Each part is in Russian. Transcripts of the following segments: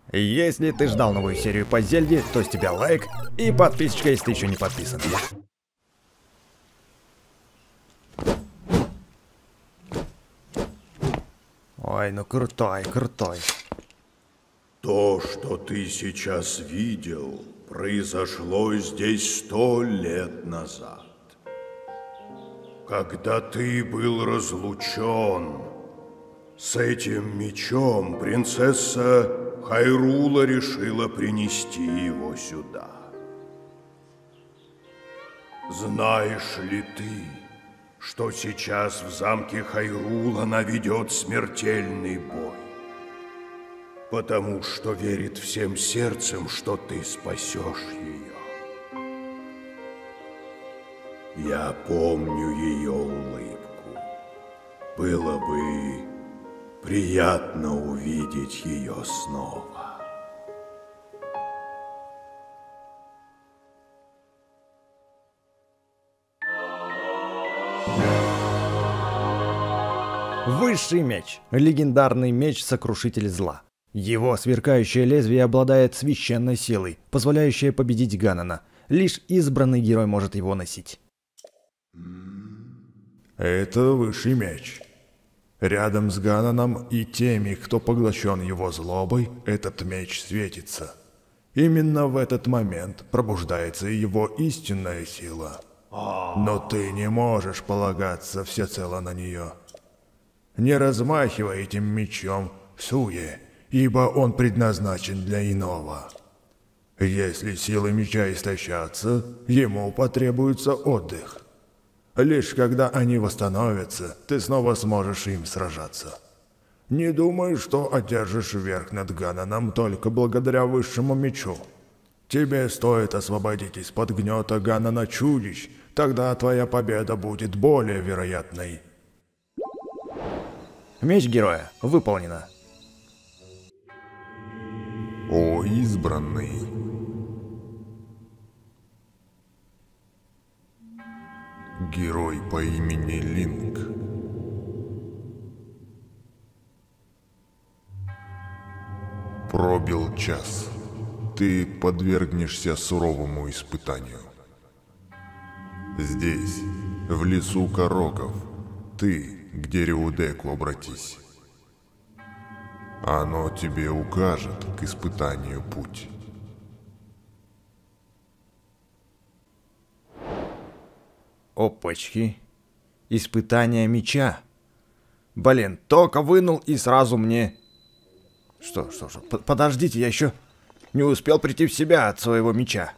Если ты ждал новую серию по Зельде, то с тебя лайк и подписочка, если ты еще не подписан. Ой, ну крутой, крутой. То, что ты сейчас видел, произошло здесь 100 лет назад. Когда ты был разлучен с этим мечом, принцесса Хайрула решила принести его сюда. Знаешь ли ты, что сейчас в замке Хайрул она ведет смертельный бой? Потому что верит всем сердцем, что ты спасешь ее. Я помню ее улыбку. Было бы приятно увидеть ее снова. Высший меч. Легендарный меч-сокрушитель зла. Его сверкающее лезвие обладает священной силой, позволяющей победить Ганона. Лишь избранный герой может его носить. Это высший меч. Рядом с Ганоном и теми, кто поглощен его злобой, этот меч светится. Именно в этот момент пробуждается его истинная сила. Но ты не можешь полагаться всецело на нее. Не размахивай этим мечом в суе, ибо он предназначен для иного. Если силы меча истощатся, ему потребуется отдых. Лишь когда они восстановятся, ты снова сможешь им сражаться. Не думай, что одержишь верх над Ганоном только благодаря высшему мечу. Тебе стоит освободить из-под гнета Ганона чудищ, тогда твоя победа будет более вероятной. Меч героя. Выполнено. О, избранный! Герой по имени Линк. Пробил час. Ты подвергнешься суровому испытанию. Здесь, в лесу Короков, ты к дереву Деку обратись. Оно тебе укажет к испытанию путь. Опачки. Испытание меча. Блин, только вынул и сразу мне... Что? Подождите, я еще не успел прийти в себя от своего меча.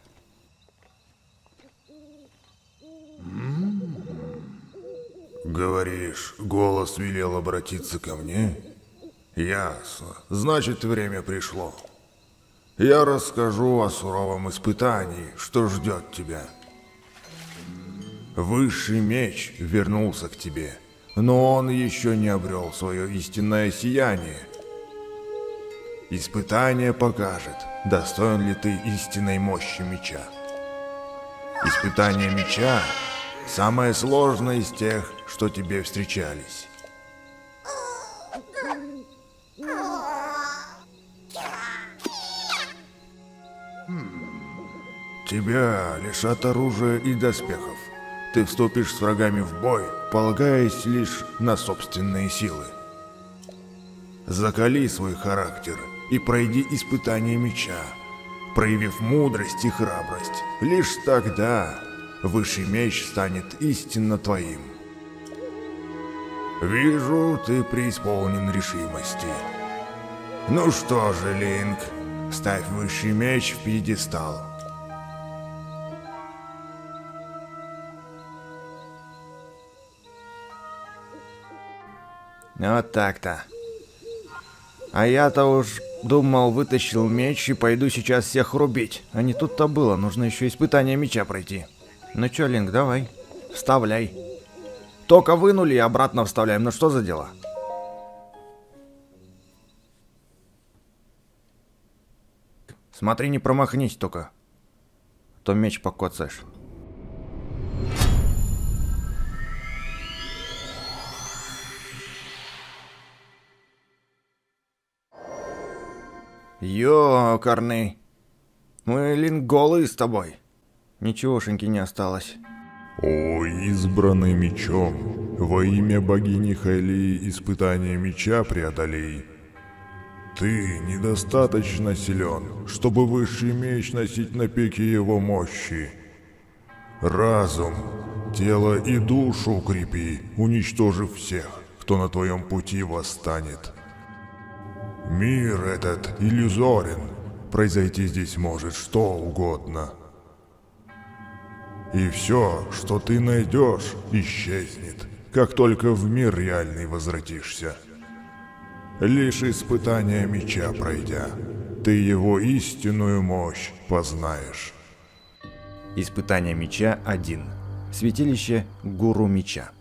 Говоришь, голос велел обратиться ко мне? Ясно. Значит, время пришло. Я расскажу о суровом испытании, что ждет тебя. Высший меч вернулся к тебе, но он еще не обрел свое истинное сияние. Испытание покажет, достоин ли ты истинной мощи меча. Испытание меча – самое сложное из тех, что тебе встречались. Тебя лишат оружия и доспехов. Ты вступишь с врагами в бой, полагаясь лишь на собственные силы. Закали свой характер и пройди испытание меча, проявив мудрость и храбрость. Лишь тогда высший меч станет истинно твоим. Вижу, ты преисполнен решимости. Ну что же, Линк, ставь высший меч в пьедестал. Вот так-то. А я-то уж думал, вытащил меч и пойду сейчас всех рубить. А не тут-то было, нужно еще испытание меча пройти. Ну чё, Линк, давай, вставляй. Только вынули и обратно вставляем, ну что за дело? Смотри, не промахнись только. А то меч покоцаешь. Ёкарный. Мы, Линк, голые с тобой. Ничегошеньки не осталось. О, избранный мечом, во имя богини Хайли испытание меча преодолей. Ты недостаточно силен, чтобы высший меч носить на пике его мощи. Разум, тело и душу укрепи, уничтожив всех, кто на твоем пути восстанет. Мир этот иллюзорен, произойти здесь может что угодно. И все, что ты найдешь, исчезнет, как только в мир реальный возвратишься. Лишь испытание меча пройдя, ты его истинную мощь познаешь. Испытание меча 1. Святилище Гуру Меча.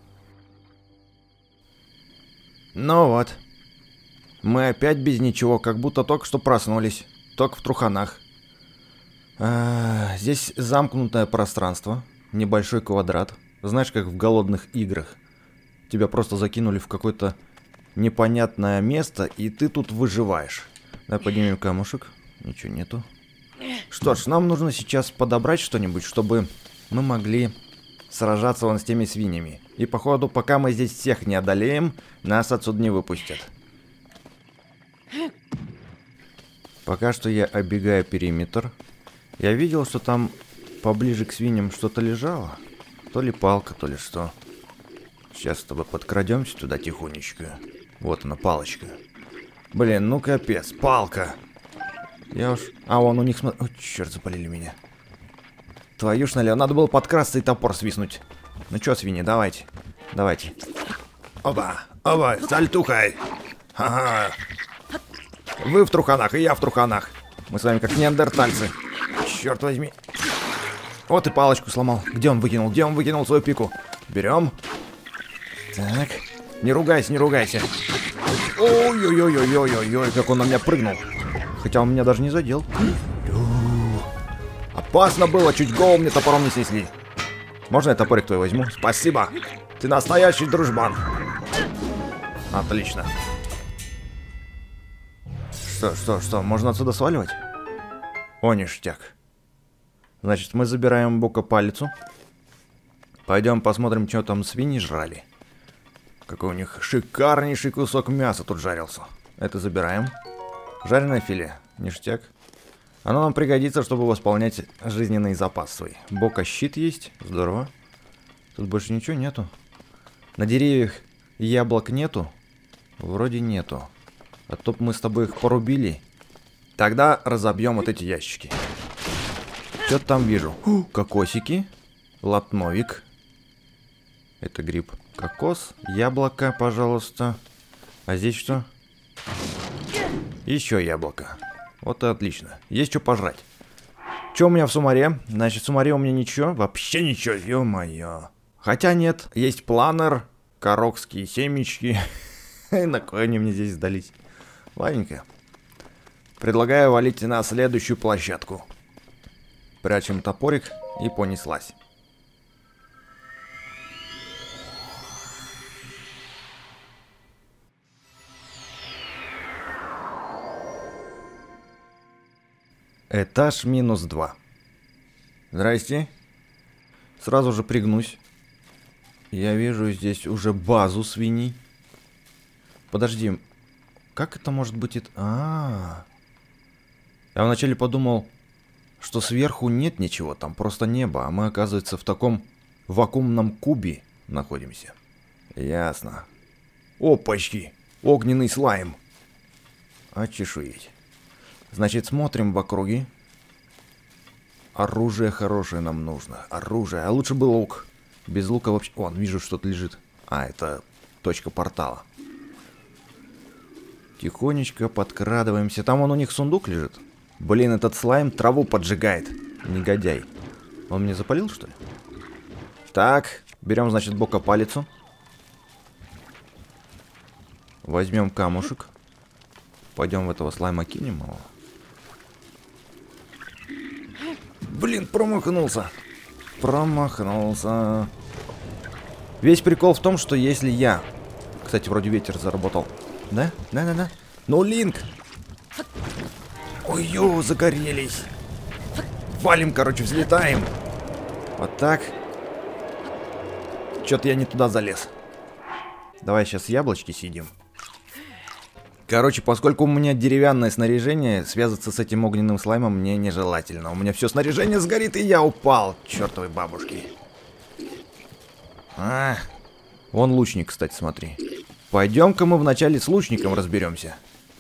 Ну вот. Мы опять без ничего, как будто только что проснулись. Только в труханах. Здесь замкнутое пространство. Небольшой квадрат. Знаешь, как в голодных играх. Тебя просто закинули в какое-то непонятное место, и ты тут выживаешь. Давай поднимем камушек. Ничего нету. Что ж, нам нужно сейчас подобрать что-нибудь, чтобы мы могли сражаться вон с теми свиньями. И походу, пока мы здесь всех не одолеем, нас отсюда не выпустят. Пока что я оббегаю периметр. Я видел, что там поближе к свиньям что-то лежало. То ли палка, то ли что. Сейчас с тобой подкрадемся туда тихонечко. Вот она, палочка. Блин, ну капец, палка. Я уж... А, вон у них... О, черт, запалили меня. Твою ж налево. Надо было подкрасться и топор свистнуть. Ну чё, свиньи, давайте. Давайте. Оба, оба, сальтухай. Ага. Вы в труханах, и я в труханах. Мы с вами как неандертальцы. Черт возьми. Вот и палочку сломал. Где он выкинул? Где он выкинул свою пику? Берем. Так. Не ругайся, не ругайся. Ой-ой-ой-ой-ой-ой, как он на меня прыгнул. Хотя он меня даже не задел. Опасно было, чуть голову мне топором не снесли. Можно я топорик твой возьму? Спасибо. Ты настоящий дружбан. Отлично. Что? Можно отсюда сваливать? О, ништяк. Значит, мы забираем бока-палицу. Пойдем посмотрим, что там свиньи жрали. Какой у них шикарнейший кусок мяса тут жарился. Это забираем. Жареное филе. Ништяк. Оно нам пригодится, чтобы восполнять жизненный запас свой. Бока-щит есть. Здорово. Тут больше ничего нету. На деревьях яблок нету. Вроде нету. А то мы с тобой их порубили. Тогда разобьем вот эти ящики. Что-то там вижу. Кокосики. Латновик. Это гриб. Кокос. Яблоко, пожалуйста. А здесь что? Еще яблоко. Вот и отлично. Есть что пожрать. Что у меня в сумаре? Значит, в сумаре у меня ничего. Вообще ничего, ё-моё. Хотя нет, есть планер, корокские семечки. На кой они мне здесь сдались? Ладненько. Предлагаю валить на следующую площадку. Прячем топорик и понеслась. Этаж -2. Здрасте. Сразу же пригнусь. Я вижу здесь уже базу свиней. Подожди. Как это может быть? Я вначале подумал, что сверху нет ничего, там просто небо, а мы, оказывается, в таком вакуумном кубе находимся. Ясно. Опачки! Огненный слайм. Очешуеть. Значит, смотрим в округе. Оружие хорошее нам нужно. Оружие. А лучше бы лук. Без лука вообще... Вон, вижу, что-то лежит. Это точка портала. Тихонечко подкрадываемся. Там вон у них сундук лежит. Блин, этот слайм траву поджигает. Негодяй. Он мне запалил, что ли? Так, берем, значит, бока-палицу. Возьмем камушек. Пойдем в этого слайма кинем его. Блин, промахнулся. Промахнулся. Весь прикол в том, что если я... Кстати, вроде ветер заработал. Да? Да. Ну, Линк! Ой-ё, загорелись. Валим, короче, взлетаем. Вот так. Чё-то я не туда залез. Давай сейчас яблочки съедим. Короче, поскольку у меня деревянное снаряжение, связаться с этим огненным слаймом мне нежелательно. У меня все снаряжение сгорит, и я упал. Чёртовой бабушки. Вон лучник, кстати, смотри. Пойдем-ка мы вначале с лучником разберемся.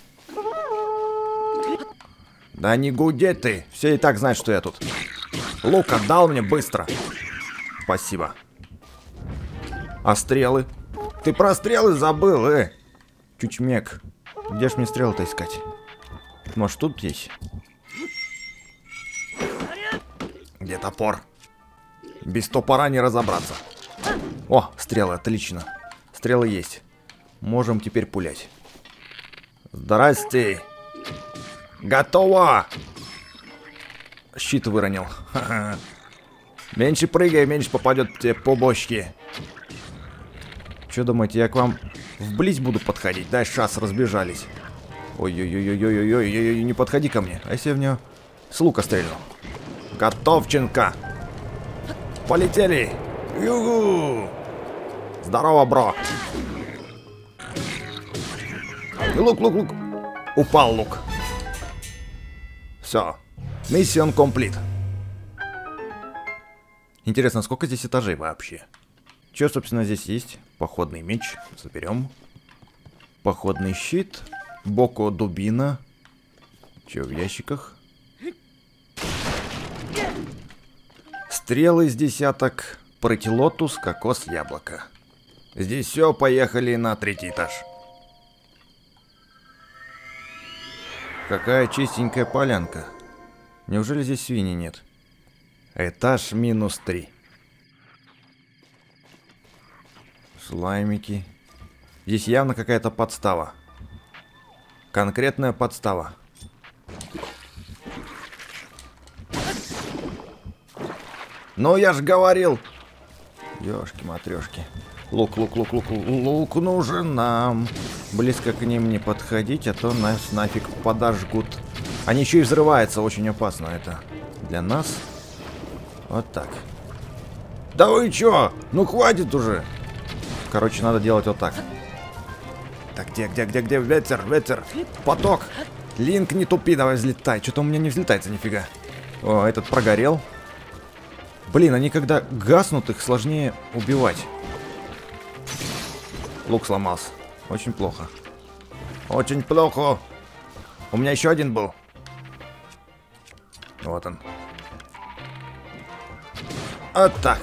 Да не гуди ты. Все и так знают, что я тут. Лук отдал мне быстро. Спасибо. А стрелы? Ты про стрелы забыл, Чучмек. Где ж мне стрелы-то искать? Может, тут есть? Где топор? Без топора не разобраться. О, стрелы, отлично. Стрелы есть. Можем теперь пулять. Здрасте. Готово. Щит выронил. Ха-ха. Меньше прыгай, меньше попадет тебе по бочке. Что думаете, я к вам вблизь буду подходить? Да, сейчас разбежались. Ой-ой-ой-ой-ой-ой-ой, не подходи ко мне. А если я в него с лука стрельну? Готовченко. Полетели. Югу. Здорово, бро. Лук, лук, лук. Упал лук. Все. Миссион комплит. Интересно, сколько здесь этажей вообще? Что, собственно, здесь есть? Походный меч. Заберем. Походный щит. Боко дубина. Че в ящиках? Стрелы с десяток. Протилотус, кокос, яблоко. Здесь все, поехали на 3-й этаж. Какая чистенькая полянка. Неужели здесь свиньи нет? Этаж -3. Слаймики. Здесь явно какая-то подстава. Конкретная подстава. Ну я ж говорил. Ёшки-матрёшки. Лук, лук, лук, лук, лук нужен нам. Близко к ним не подходить, а то нас нафиг подожгут. Они еще и взрываются, очень опасно это для нас. Вот так. Да вы чё? Ну хватит уже. Короче, надо делать вот так. Так, где? Ветер. Поток. Линк, не тупи, давай взлетай. Что-то у меня не взлетается нифига. О, этот прогорел. Блин, они когда гаснут, их сложнее убивать. Лук сломался. Очень плохо. Очень плохо. У меня еще один был. Вот он. Вот так.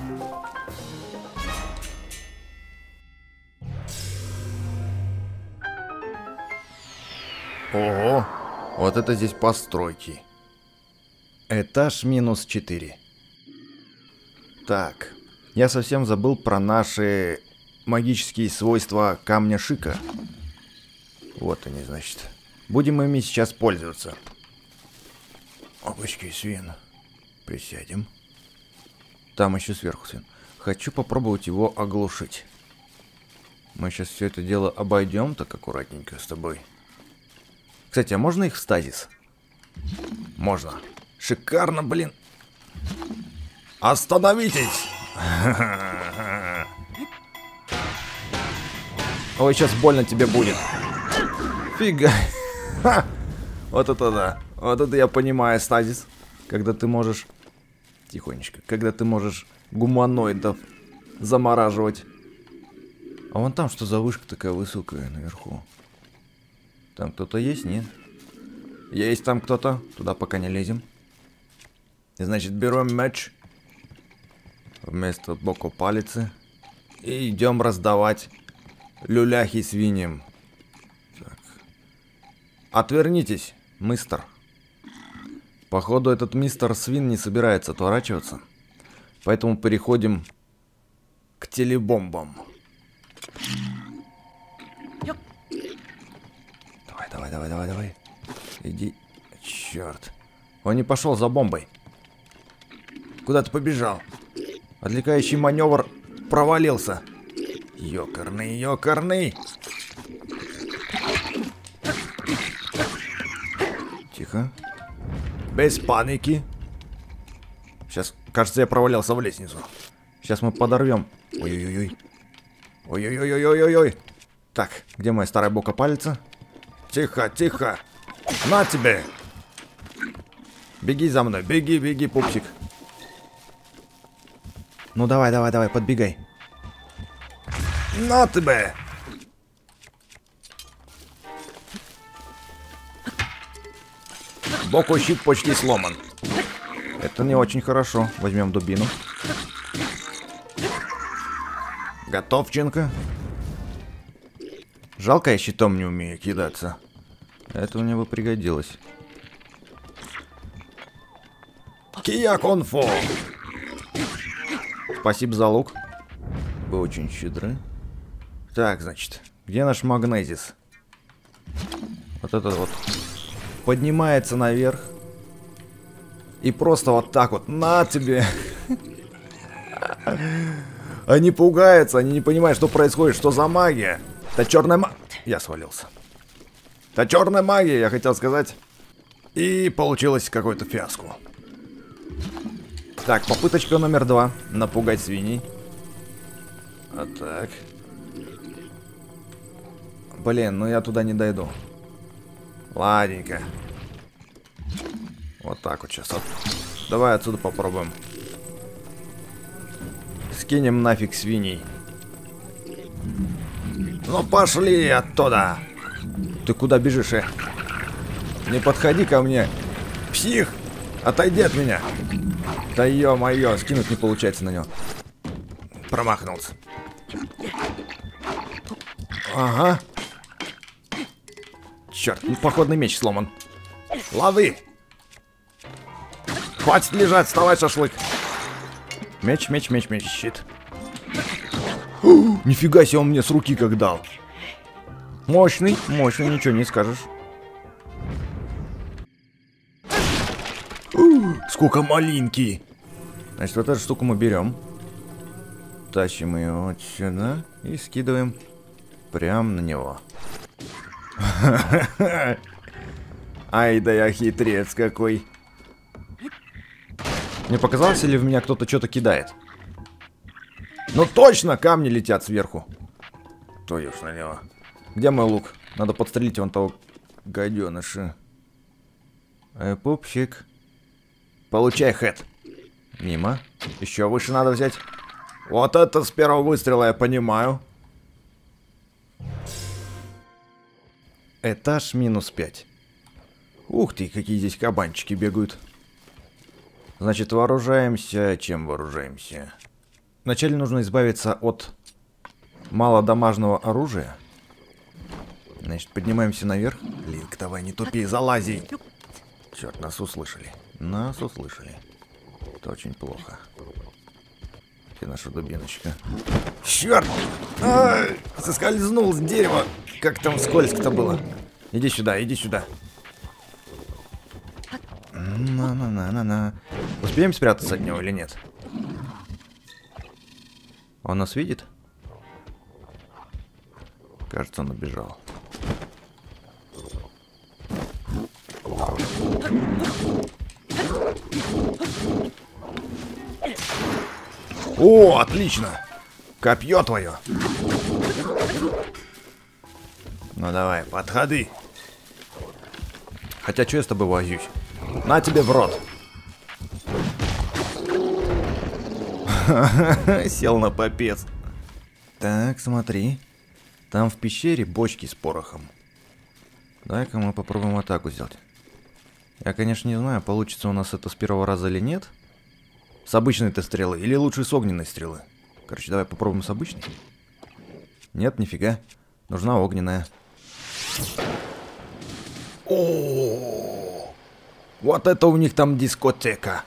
Ого. Вот это здесь постройки. Этаж -4. Так. Я совсем забыл про наши магические свойства камня шика. Вот они, значит. Будем ими сейчас пользоваться. Опачки, свин. Присядем. Там еще сверху свин. Хочу попробовать его оглушить. Мы сейчас все это дело обойдем так аккуратненько с тобой. Кстати, а можно их в стазис? Можно. Шикарно, блин. Остановитесь! Ой, сейчас больно тебе будет. Фига. Ха! Вот это да. Вот это я понимаю стазис. Когда ты можешь... Тихонечко. Когда ты можешь гуманоидов замораживать. А вон там что за вышка такая высокая наверху? Там кто-то есть, нет? Есть там кто-то. Туда пока не лезем. Значит, берем меч. Вместо боку палицы. И идем раздавать люляхи свиньям. Так. Отвернитесь, мистер. Походу, этот мистер свин не собирается отворачиваться. Поэтому переходим к телебомбам. Давай. Иди. Черт. Он не пошел за бомбой. Куда ты побежал? Отвлекающий маневр провалился. Ёкарный. Тихо. Без паники. Сейчас, кажется, я провалился в лестницу. Сейчас мы подорвем. Ой-ой-ой. Ой-ой-ой-ой-ой-ой. Так, где моя старая бока палится? Тихо, тихо. На тебе. Беги за мной. Беги, беги, пупсик. Ну давай, давай, давай, подбегай. На тебе. Боку щит почти сломан. Это не очень хорошо. Возьмем дубину. Готовченко. Жалко, я щитом не умею кидаться. Это мне бы пригодилось. Кия Конфо. Спасибо за лук. Вы очень щедры. Так, значит, где наш магнезис? Вот этот вот поднимается наверх. И просто вот так вот, на тебе. Они пугаются, они не понимают, что происходит, что за магия. Это черная магия. Я свалился. Это черная магия, я хотел сказать. И получилось какое-то фиаско. Так, попыточка номер 2. Напугать свиней. А так. Блин, ну я туда не дойду. Ладненько. Вот так вот сейчас. Давай отсюда попробуем. Скинем нафиг свиней. Ну пошли оттуда. Ты куда бежишь, Не подходи ко мне. Псих! Отойди от меня. Да ё-моё, скинуть не получается на него. Промахнулся. Ага. Черт, походный меч сломан. Лови! Хватит лежать, вставай, шашлык. Меч, меч, меч, меч, щит. Нифига себе, он мне с руки как дал. Мощный, мощный, ничего не скажешь. Сколько малинки. Значит, вот эту штуку мы берем. Тащим ее вот сюда и скидываем прямо на него. Ай да я хитрец какой. Мне показалось, или в меня кто-то что-то кидает? Ну точно, камни летят сверху. Твою ж на него. Где мой лук? Надо подстрелить вон того гаденыша. Пупсик. Получай, хэт. Мимо. Еще выше надо взять. Вот это с первого выстрела я понимаю. Этаж минус 5. Ух ты, какие здесь кабанчики бегают. Значит, вооружаемся. Чем вооружаемся? Вначале нужно избавиться от малодамажного оружия. Значит, поднимаемся наверх. Линк, давай, не тупи, залази. Черт, нас услышали. Нас услышали. Это очень плохо. Где наша дубиночка? Черт! Ай, соскользнул с дерева. Как там скользко-то было. Иди сюда, иди сюда. На-на-на-на-на. Успеем спрятаться от него или нет? Он нас видит? Кажется, он убежал. О, отлично! Копье твое. Ну давай, подходи. Хотя, что я с тобой возюсь? На тебе в рот. Сел на попец. Так, смотри. Там в пещере бочки с порохом. Дай-ка мы попробуем атаку сделать. Я, конечно, не знаю, получится у нас это с первого раза или нет. С обычной-то стрелы. Или лучше с огненной стрелы. Короче, давай попробуем с обычной. Нет, нифига. Нужна огненная. О, вот это у них там дискотека.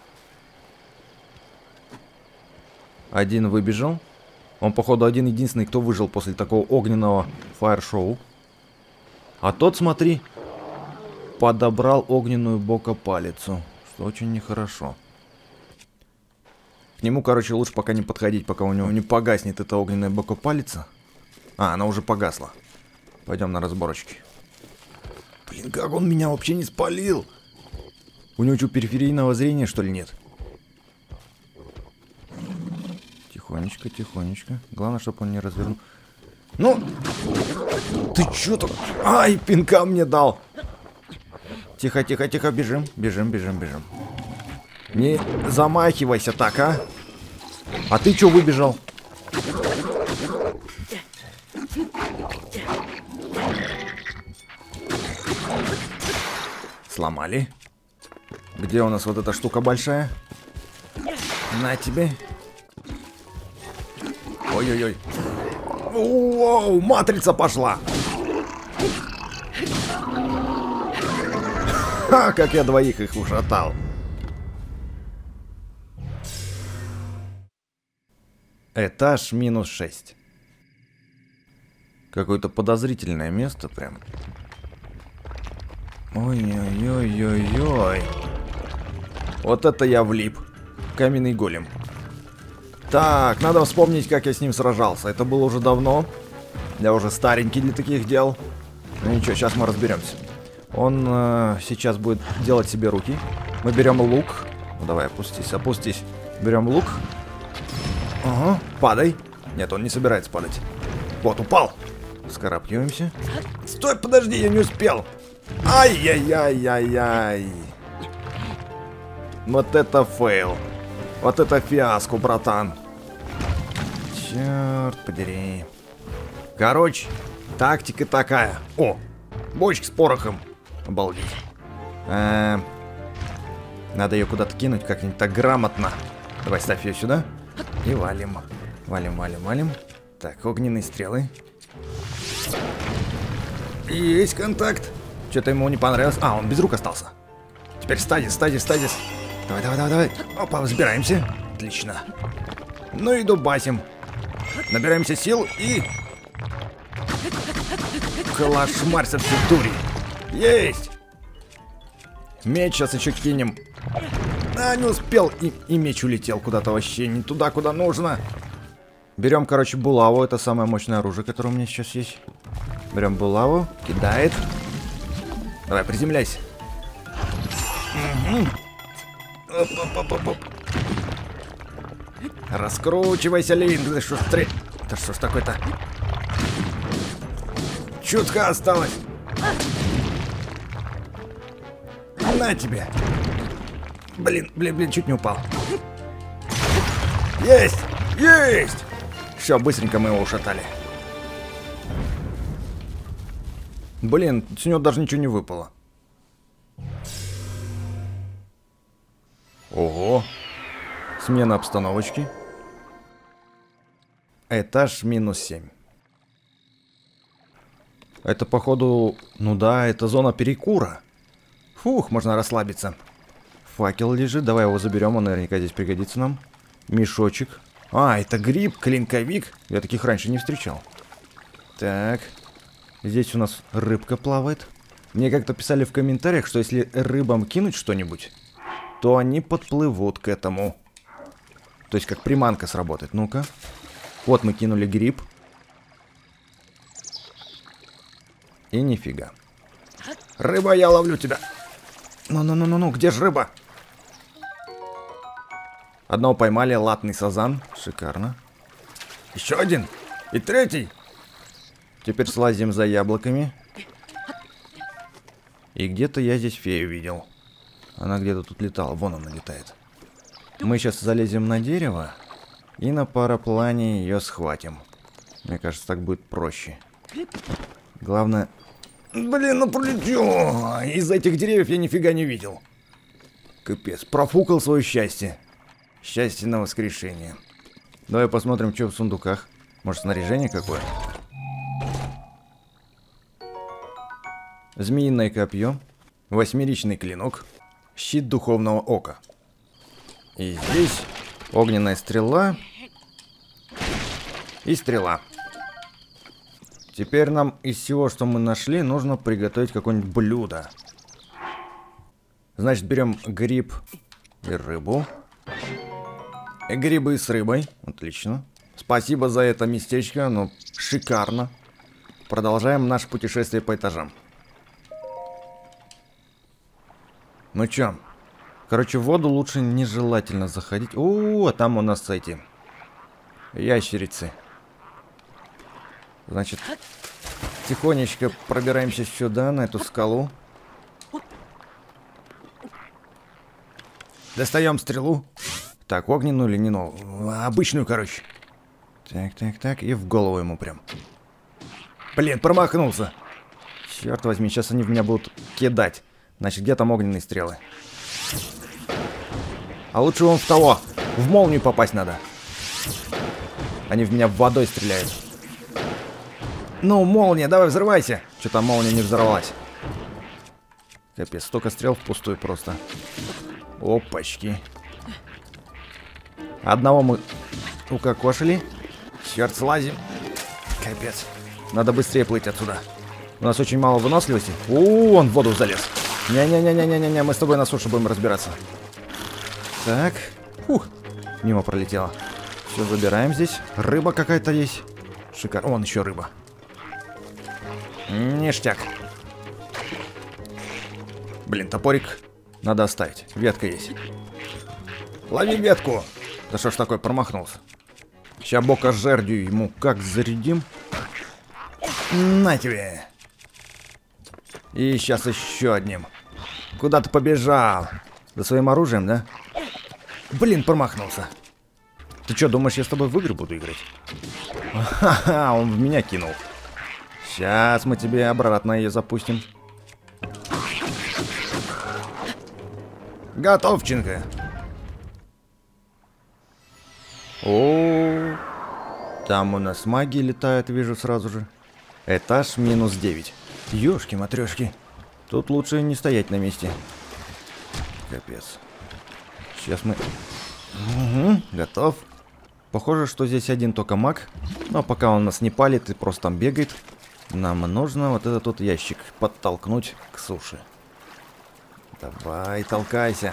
Один выбежал. Он, походу, один-единственный, кто выжил после такого огненного фаер-шоу. А тот, смотри, подобрал огненную бокопалицу. Что очень нехорошо. К нему, короче, лучше пока не подходить, пока у него не погаснет эта огненная бокопалица. А, она уже погасла. Пойдем на разборочки. Блин, как он меня вообще не спалил? У него что, периферийного зрения, что ли, нет? Тихонечко, тихонечко. Главное, чтобы он не развернул. Ну! Ты чё тут? Ай, пинка мне дал! Тихо, тихо, тихо, бежим, бежим, бежим, бежим. Не замахивайся так, а? А ты чё выбежал? Сломали. Где у нас вот эта штука большая? На тебе. Ой-ой-ой. Воу, матрица пошла. Ха, как я двоих их ушатал. Этаж -6. Какое-то подозрительное место прям. Ой-ой-ой-ой-ой. Вот это я влип. Каменный голем. Так, надо вспомнить, как я с ним сражался. Это было уже давно. Я уже старенький для таких дел. Ну ничего, сейчас мы разберемся. Он сейчас будет делать себе руки. Мы берем лук. Ну, давай, опустись, опустись. Берем лук. Ага, падай. Нет, он не собирается падать. Вот, упал. Вскарабкиваемся. Стой, подожди, я не успел. Ай-яй-яй-яй-яй. Вот это фейл. Вот это фиаско, братан. Черт подери. Короче, тактика такая. О, бочка с порохом. Обалдеть. Надо ее куда-то кинуть как-нибудь так грамотно. Давай, ставь ее сюда. И валим. Валим, валим, валим. Так, огненные стрелы. Есть контакт. Что-то ему не понравилось. А, он без рук остался. Теперь стадис, стадис, стадис. Давай, давай, давай, давай. Опа, взбираемся. Отлично. Ну и дубасим. Набираемся сил и... Калашмарь со всей дури. Есть! Меч сейчас еще кинем. А, не успел. И меч улетел куда-то вообще не туда, куда нужно. Берем, короче, булаву. Это самое мощное оружие, которое у меня сейчас есть. Берем булаву. Кидает. Давай, приземляйся. Угу. Оп, оп, оп, оп. Раскручивайся, Лин. Да что ж да что ж такое-то? Чутка осталось. На тебе. Блин, блин, блин, чуть не упал. Есть! Есть! Все, быстренько мы его ушатали. Блин, с него даже ничего не выпало. Ого. Смена обстановочки. Этаж -7. Это, походу, ну да, это зона перекура. Фух, можно расслабиться. Факел лежит, давай его заберем, он наверняка здесь пригодится нам. Мешочек. А, это гриб, клинковик. Я таких раньше не встречал. Так. Здесь у нас рыбка плавает. Мне как-то писали в комментариях, что если рыбам кинуть что-нибудь, то они подплывут к этому. То есть как приманка сработает. Ну-ка. Вот мы кинули гриб. И нифига. Рыба, я ловлю тебя. Ну-ну-ну-ну-ну, где же рыба? Одного поймали, латный сазан. Шикарно. Еще один. И третий. Теперь слазим за яблоками. И где-то я здесь фею видел. Она где-то тут летала. Вон она летает. Мы сейчас залезем на дерево. И на параплане ее схватим. Мне кажется, так будет проще. Главное... Блин, ну пролетел. Из этих деревьев я нифига не видел. Капец, профукал свое счастье. Счастье на воскрешение. Давай посмотрим, что в сундуках. Может, снаряжение какое? Змеиное копье. Восьмеричный клинок. Щит духовного ока. И здесь огненная стрела. И стрела. Теперь нам из всего, что мы нашли, нужно приготовить какое-нибудь блюдо. Значит, берем гриб и рыбу. И грибы с рыбой. Отлично. Спасибо за это местечко, ну, шикарно. Продолжаем наше путешествие по этажам. Ну чё, Короче, в воду лучше нежелательно заходить. О, там у нас эти ящерицы. Значит, тихонечко пробираемся сюда, на эту скалу. Достаем стрелу. Так, огненную или не новую? Обычную, короче. Так. И в голову ему прям. Блин, промахнулся. Черт возьми, сейчас они в меня будут кидать. Значит, где там огненные стрелы? А лучше вон в того. В молнию попасть надо. Они в меня водой стреляют. Ну, молния, давай взрывайся. Что-то молния не взорвалась. Капец, столько стрел впустую просто. Опачки. Одного мы укокошили. Черт, слазим. Капец. Надо быстрее плыть отсюда. У нас очень мало выносливости. О, он в воду залез. Не-не-не-не-не-не, мы с тобой на суше будем разбираться. Так. Фух. Мимо пролетело. Все, забираем здесь. Рыба какая-то есть. Шикарно. Вон еще рыба. Ништяк. Блин, топорик надо оставить. Ветка есть. Лови ветку. Да что ж такое, промахнулся. Сейчас бока жердью ему как зарядим. На тебе. И сейчас еще одним. Куда ты побежал? За своим оружием, да? Блин, промахнулся. Ты что, думаешь, я с тобой в игры буду играть? Ха-ха, он в меня кинул. Сейчас мы тебе обратно ее запустим. Готовченко. О, там у нас маги летают, вижу сразу же. Этаж минус 9. Ёшки-матрёшки. Тут лучше не стоять на месте. Капец. Сейчас мы... Угу, готов. Похоже, что здесь один только маг. Но пока он нас не палит и просто там бегает, нам нужно вот этот вот ящик подтолкнуть к суше. Давай, толкайся.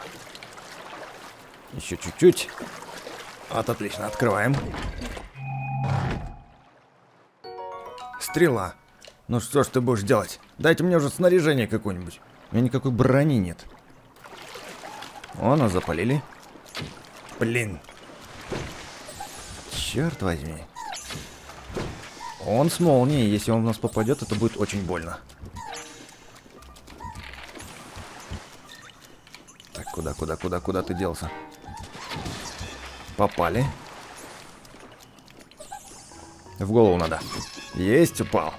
Еще чуть-чуть. Вот, отлично, открываем. Стрела. Ну что ж ты будешь делать? Дайте мне уже снаряжение какое-нибудь. У меня никакой брони нет. О, нас запалили. Блин. Черт возьми. Он с молнией. Если он в нас попадет, это будет очень больно. Так, куда ты делся? Попали. В голову надо. Есть, упал.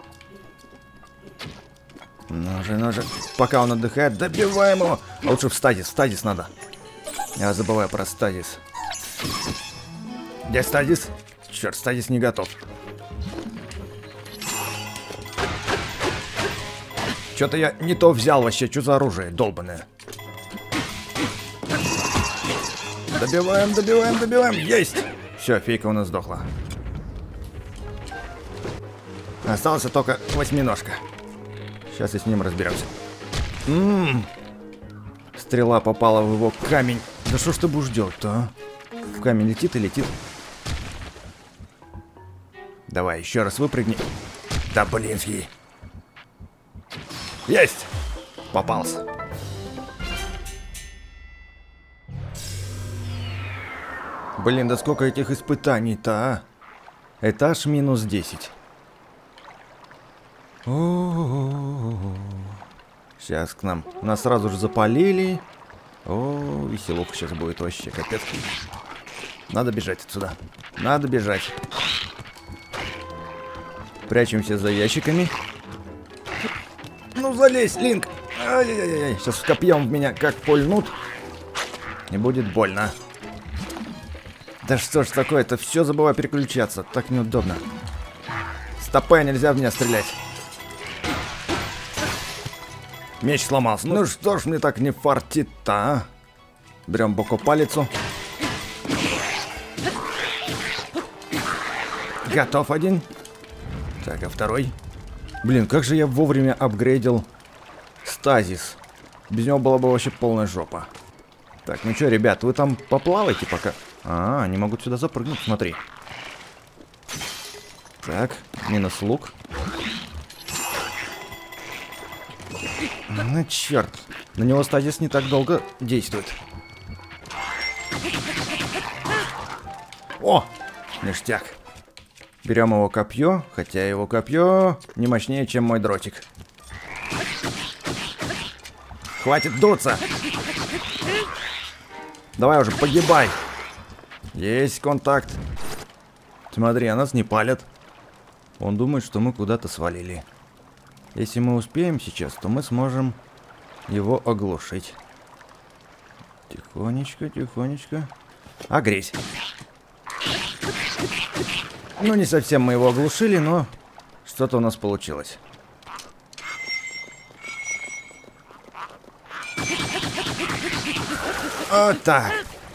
Ну же. Пока он отдыхает, добиваем его. А лучше в стазис надо. Я забываю про стазис. Где стазис? Черт, стазис не готов. Что-то я не то взял вообще. Что за оружие долбаное? Добиваем. Есть! Все, фейка у нас сдохла. Остался только восьминожка. Сейчас и с ним разберемся. Стрела попала в его камень. Да что ж ты будешь делать-то, а? В камень летит и летит. Давай, еще раз выпрыгни. Да блинский. Есть! Попался. Блин, да сколько этих испытаний-то, а? Этаж минус 10. Сейчас к нам. Нас сразу же запалили. О, веселуха сейчас будет вообще, капец. Надо бежать отсюда. Надо бежать. Прячемся за ящиками. Ну, залезь, Линк. Ай-яй-яй. Сейчас копьем в меня как пульнут. Не будет больно. Да что ж такое-то? Все забываю переключаться. Так неудобно. Стопэ, нельзя в меня стрелять. Меч сломался. Ну что ж мне так не фартит-то, а? Берем бокопалицу. Готов один. Так, а второй? Блин, как же я вовремя апгрейдил стазис. Без него была бы вообще полная жопа. Так, ну что, ребят, вы там поплавайте пока. А, они могут сюда запрыгнуть, смотри. Так, минус лук. Ну, черт. На него стазис не так долго действует. О! Ништяк. Берем его копье, хотя его копье не мощнее, чем мой дротик. Хватит дуться! Давай уже, погибай! Есть контакт. Смотри, а нас не палят. Он думает, что мы куда-то свалили. Если мы успеем сейчас, то мы сможем его оглушить. Тихонечко, тихонечко. Огреть. Ну, не совсем мы его оглушили, но что-то у нас получилось. Вот так.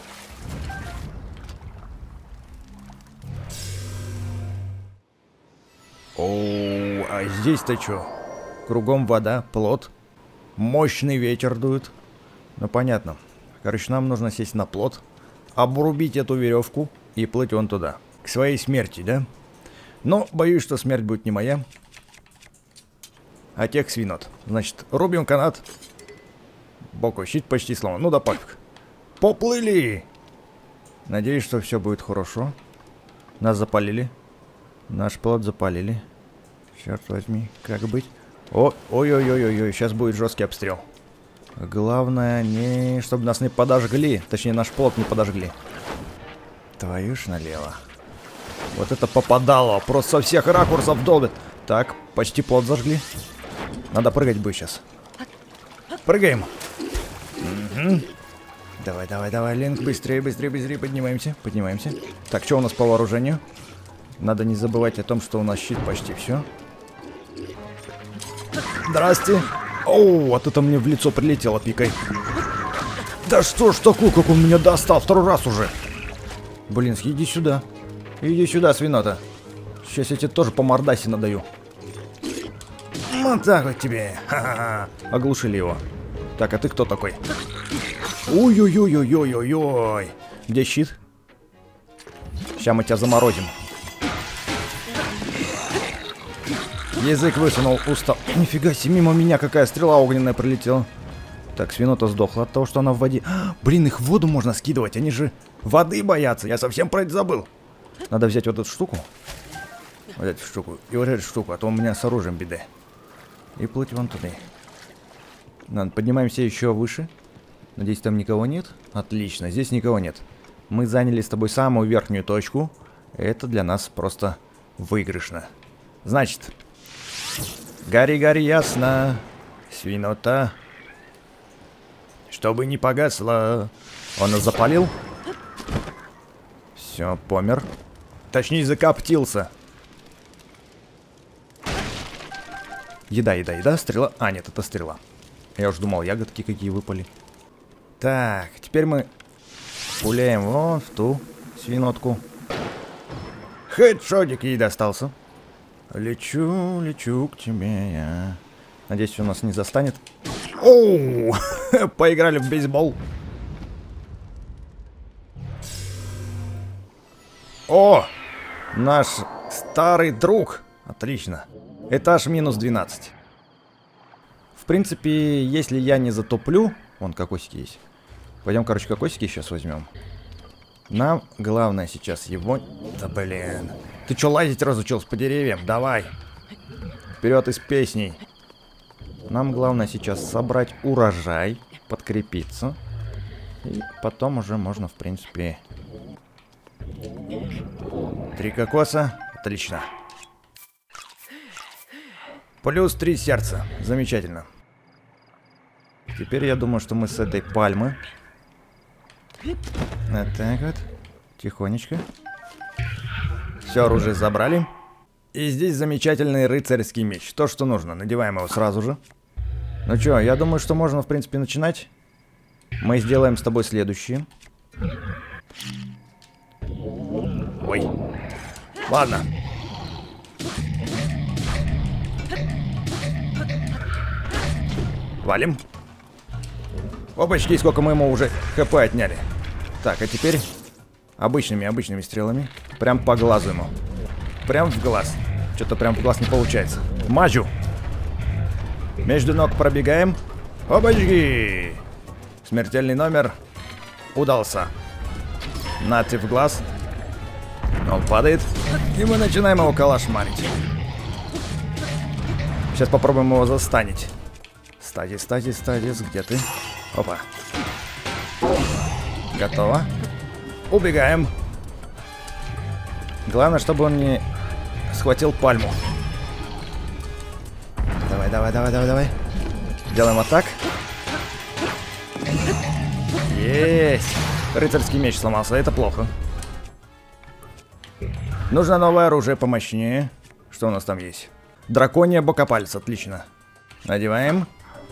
Оу, а здесь-то что? Кругом вода, плот. Мощный ветер дует. Ну, понятно. Короче, нам нужно сесть на плот, обрубить эту веревку и плыть вон туда. К своей смерти, да? Но боюсь, что смерть будет не моя, а тех свинот. Значит, рубим канат. Боку, щит почти сломан. Ну да пофиг. Поплыли! Надеюсь, что все будет хорошо. Нас запалили. Наш плот запалили. Черт возьми, как быть? Ой-ой-ой-ой-ой, сейчас будет жесткий обстрел. Главное, не чтобы нас не подожгли. Точнее, наш плот не подожгли. Твою ж налево. Вот это попадало. Просто со всех ракурсов долбит. Так, почти плот зажгли. Надо прыгать бы сейчас. Прыгаем. Угу. Давай, давай, давай, Линк, быстрее, быстрее, быстрее. Поднимаемся, поднимаемся. Так, что у нас по вооружению? Надо не забывать о том, что у нас щит почти все. Здрасте. Оу, вот это мне в лицо прилетело пикой. Да что ж такое, как он меня достал второй раз уже. Блин, иди сюда. Иди сюда, свинота. Сейчас я тебе тоже по мордасе надаю. Вот так вот тебе. Ха-ха-ха. Оглушили его. Так, а ты кто такой? Ой-ой-ой-ой-ой-ой-ой. Где щит? Сейчас мы тебя заморозим. Язык высунул, устал. Нифига себе, мимо меня какая стрела огненная пролетела. Так, свинота сдохла от того, что она в воде. Блин, их в воду можно скидывать, они же воды боятся. Я совсем про это забыл. Надо взять вот эту штуку. Вот эту штуку. И вот эту штуку, а то у меня с оружием беды. И плыть вон туда. Ладно, поднимаемся еще выше. Надеюсь, там никого нет. Отлично, здесь никого нет. Мы заняли с тобой самую верхнюю точку. Это для нас просто выигрышно. Значит, гори-гори ясно, свинота, чтобы не погасло. Он нас запалил. Все, помер. Точнее, закоптился. Еда, еда, еда, стрела. А, нет, это стрела. Я уж думал, ягодки какие выпали. Так, теперь мы пуляем вон в ту свинотку. Хедшотик ей достался. Лечу, лечу к тебе я. Надеюсь, он нас не застанет. Оу! Поиграли в бейсбол. О! Наш старый друг. Отлично. Этаж минус 12. В принципе, если я не затоплю... Вон кокосики есть. Пойдем, короче, кокосики сейчас возьмем. Нам главное сейчас его... Да блин. Ты что, лазить разучился по деревьям? Давай. Вперед из песней. Нам главное сейчас собрать урожай, подкрепиться. И потом уже можно, в принципе... 3 кокоса. Отлично. Плюс 3 сердца. Замечательно. Теперь я думаю, что мы с этой пальмы... Вот так вот. Тихонечко. Все оружие забрали. И здесь замечательный рыцарский меч. То, что нужно. Надеваем его сразу же. Ну что, я думаю, что можно, в принципе, начинать. Мы сделаем с тобой следующее. Ой. Ладно. Валим. Опачки, сколько мы ему уже хп отняли. Так, а теперь обычными стрелами. Прям по глазу ему. Прям в глаз. Что-то прям в глаз не получается. Мажу. Между ног пробегаем. Опачки. Смертельный номер удался. Нате в глаз. Он падает. И мы начинаем его калашмарить. Сейчас попробуем его застанить. Стадис, где ты? Опа. Готово. Убегаем. Главное, чтобы он не схватил пальму. Давай. Делаем вот так. Есть. Рыцарский меч сломался, это плохо. Нужно новое оружие помощнее. Что у нас там есть? Драконья бокопалец, отлично. Надеваем.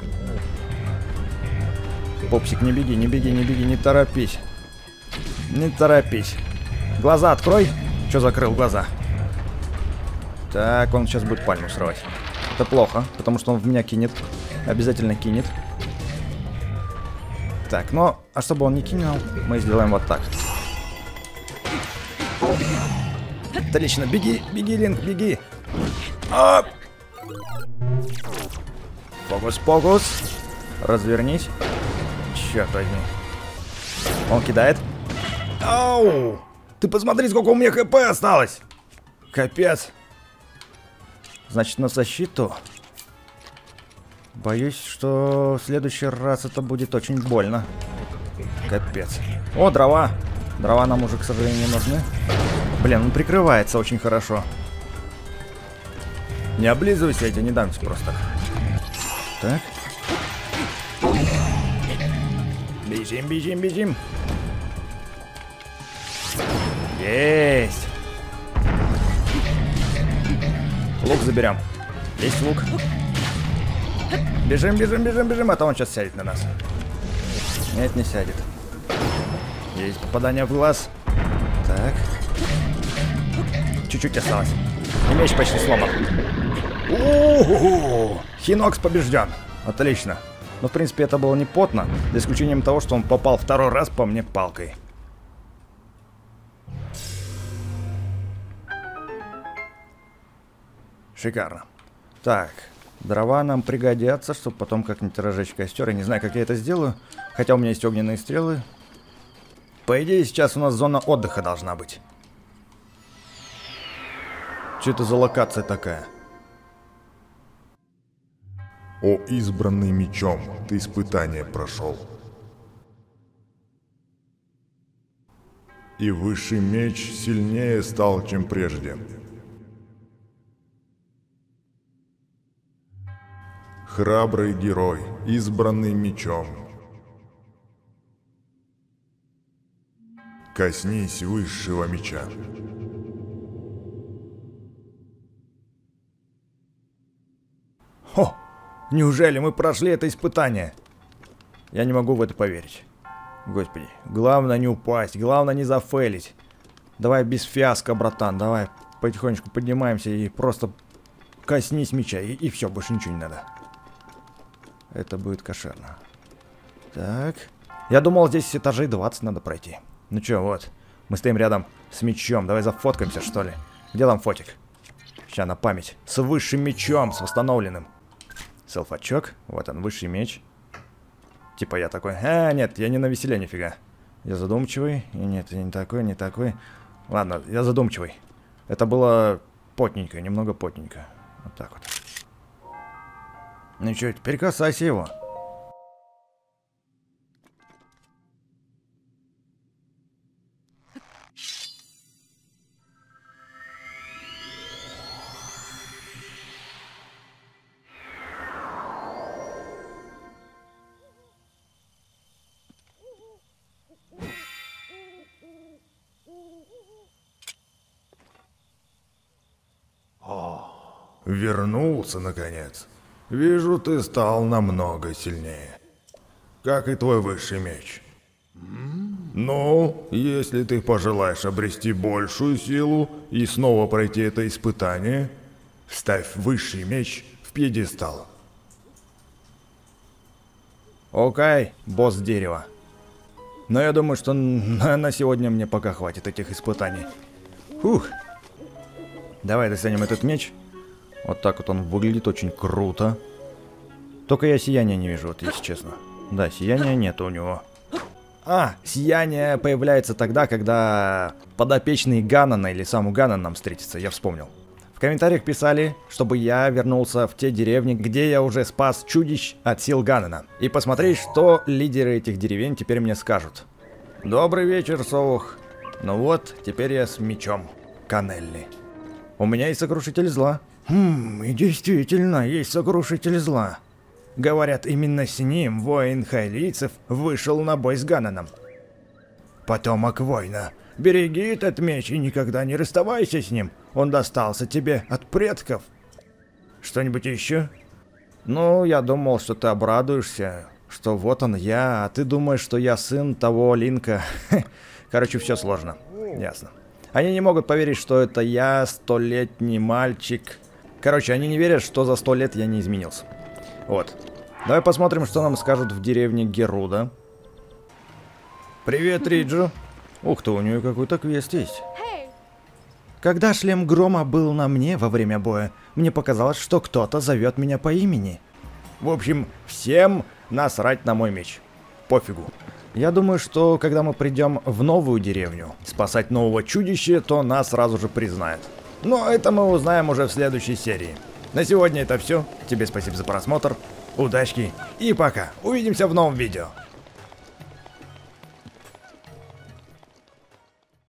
Пупсик, не беги, не торопись. Не торопись. Глаза открой. Че закрыл глаза? Так, он сейчас будет пальму срывать. Это плохо, потому что он в меня кинет. Обязательно кинет. Так, но, а чтобы он не кинул, мы сделаем вот так. Отлично, беги, Линк, беги. Оп! Фокус. Развернись. Черт возьми. Он кидает. Ау! Ты посмотри, сколько у меня хп осталось. Капец. Значит, на защиту. Боюсь, что в следующий раз это будет очень больно. Капец. О, дрова. Дрова нам уже, к сожалению, не нужны. Блин, он прикрывается очень хорошо. Не облизывайся, я тебе не дам просто так. Так. Бежим. Есть. Лук заберем. Есть лук. Бежим, а то он сейчас сядет на нас. Нет, не сядет. Есть попадание в глаз. Так. Чуть-чуть осталось. И меч почти сломан. Хинокс побежден. Отлично. Но, в принципе, это было не потно. За исключением того, что он попал второй раз по мне палкой. Шикарно. Так. Дрова нам пригодятся, чтобы потом как-нибудь разжечь костер. Я не знаю, как я это сделаю. Хотя у меня есть огненные стрелы. По идее, сейчас у нас зона отдыха должна быть. Что это за локация такая? О, избранный мечом, ты испытание прошел. И высший меч сильнее стал, чем прежде. Храбрый герой, избранный мечом. Коснись высшего меча. Хо! Неужели мы прошли это испытание? Я не могу в это поверить. Господи, главное не упасть, главное не зафейлить. Давай без фиаско, братан, давай потихонечку поднимаемся и просто коснись меча, и все, больше ничего не надо. Это будет кошерно. Так. Я думал, здесь этажей 20 надо пройти. Ну чё, вот. Мы стоим рядом с мечом. Давай зафоткаемся, что ли. Где там фотик? Сейчас на память. С высшим мечом, с восстановленным. Селфачок. Вот он, высший меч. Типа я такой. Нет, я не на веселе нифига. Я задумчивый. И нет, я не такой. Ладно, я задумчивый. Это было потненько, немного потненько. Вот так вот. Ну чё, теперь касайся его. Вернулся, наконец. Вижу, ты стал намного сильнее. Как и твой высший меч. Но, если ты пожелаешь обрести большую силу и снова пройти это испытание, ставь высший меч в пьедестал. Окей, босс дерева. Но я думаю, что на сегодня мне пока хватит этих испытаний. Фух. Давай достанем этот меч. Вот так вот он выглядит очень круто. Только я сияния не вижу, вот если честно. Да, сияния нет у него. А, сияние появляется тогда, когда подопечный Ганнона или сам Ганнон нам встретится, я вспомнил. В комментариях писали, чтобы я вернулся в те деревни, где я уже спас чудищ от сил Ганнона. И посмотреть, что лидеры этих деревень теперь мне скажут. Добрый вечер, Совух. Ну вот, теперь я с мечом. Канелли. У меня есть сокрушитель зла. И действительно, есть сокрушитель зла. Говорят, именно с ним воин хайлийцев вышел на бой с Ганноном. Потомок воина, береги этот меч и никогда не расставайся с ним. Он достался тебе от предков. Что-нибудь еще? Ну, я думал, что ты обрадуешься, что вот он я, а ты думаешь, что я сын того Линка. Короче, все сложно. Ясно. Они не могут поверить, что это я, 100-летний мальчик. Короче, они не верят, что за 100 лет я не изменился. Вот. Давай посмотрим, что нам скажут в деревне Геруда. Привет, Риджу. Ух ты, у нее какой-то квест есть. Когда шлем грома был на мне во время боя, мне показалось, что кто-то зовет меня по имени. В общем, всем насрать на мой меч. Пофигу. Я думаю, что когда мы придем в новую деревню спасать нового чудища, то нас сразу же признают. Но это мы узнаем уже в следующей серии. На сегодня это все. Тебе спасибо за просмотр. Удачки и пока. Увидимся в новом видео.